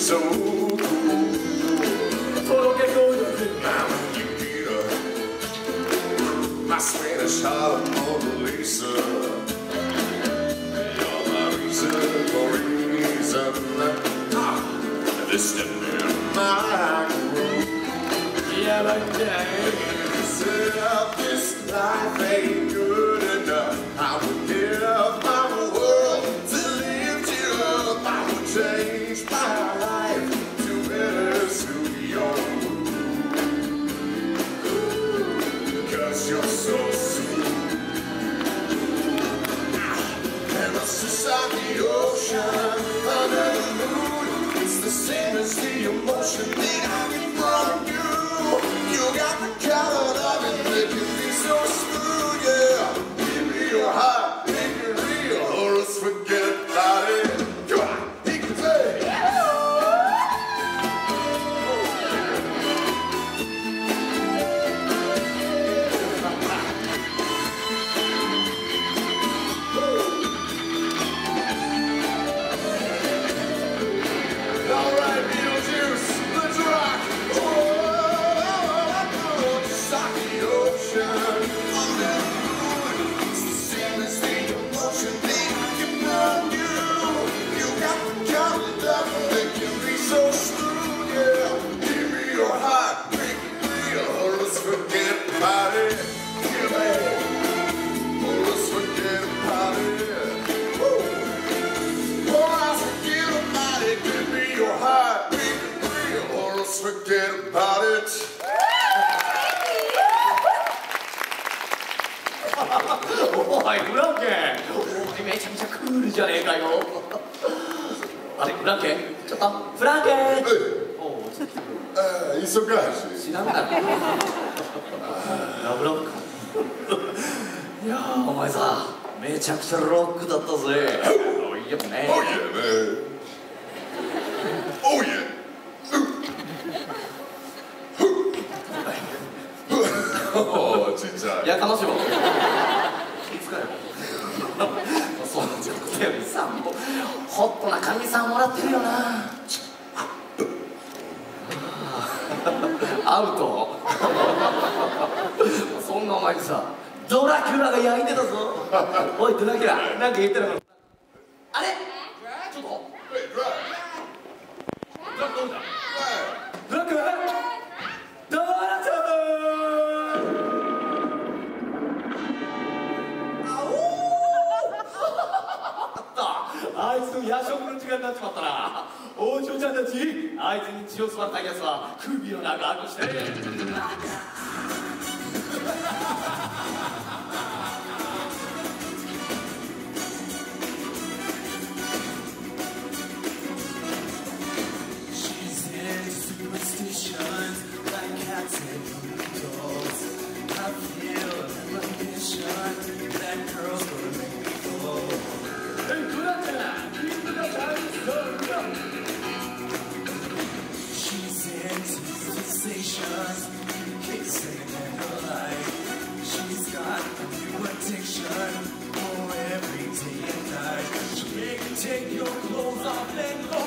so cool. Mama Nikita, my Spanish Harlem Mona Lisa. You're my reason for a reason. This step in my groove. Yeah, like that. Said this life ain't good enough. I would give my world to lift you up. I would change my life to better suit your mood. Cause you're so sweet. And us just like the ocean under the moon. It's the same as the emotion that I get from you. You got the kind of love and make you feel so smooth, yeah. Give me your heart, make it real, or else forget about it. Come on, he can say, all right, Beetlejuice, let's rock. Forget about it. おいフランケン、おいめちゃめちゃクールじゃねえかよ。あれフランケン、ちょっとフランケン。おお、ちょっと忙しい。 知らなかった。ラブロック。いやー、お前さ、めちゃくちゃロックだったぜ。おいよね。 Oh yeah, man. Oh yeah. ちっちゃい。 やかましいわ。気遣えよ。そうじゃなくてさ、もうホットな神さんもらってるよな。アウト。そんなお前にさ、ドラキュラが焼いてたぞ。おいドラキュラ、なんか言ってなかった。あれ？ちょっと。ドラクどうだ？ドラク？ドラク！あいつの夜食の時間になっちまったな。王女ちゃんたち、あいつに血を吸われたやつは首を長くして。She's got a new addiction for every day and night. She can take your clothes off and go.